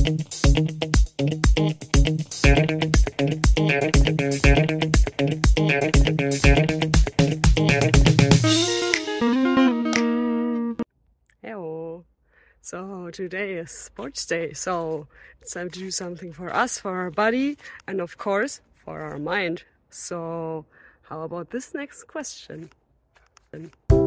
Hello. So today is sports day, so it's time to do something for us, for our body, and of course for our mind. So how about this next question?